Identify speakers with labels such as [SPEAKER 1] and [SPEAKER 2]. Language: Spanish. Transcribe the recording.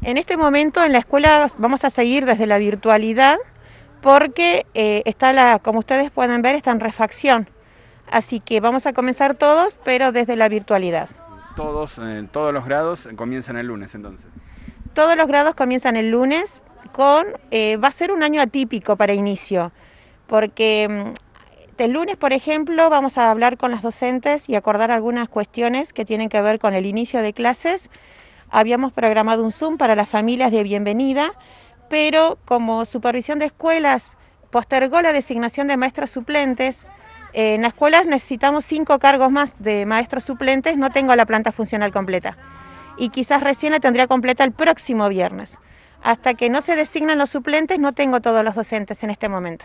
[SPEAKER 1] En este momento en la escuela vamos a seguir desde la virtualidad porque como ustedes pueden ver, está en refacción. Así que vamos a comenzar todos, pero desde la virtualidad.
[SPEAKER 2] Todos los grados comienzan el lunes entonces.
[SPEAKER 1] Todos los grados comienzan el lunes va a ser un año atípico para inicio, porque el lunes, por ejemplo, vamos a hablar con las docentes y acordar algunas cuestiones que tienen que ver con el inicio de clases. Habíamos programado un Zoom para las familias de bienvenida, pero como Supervisión de Escuelas postergó la designación de maestros suplentes, en las escuelas necesitamos 5 cargos más de maestros suplentes, no tengo la planta funcional completa. Y quizás recién la tendría completa el próximo viernes. Hasta que no se designan los suplentes no tengo todos los docentes en este momento.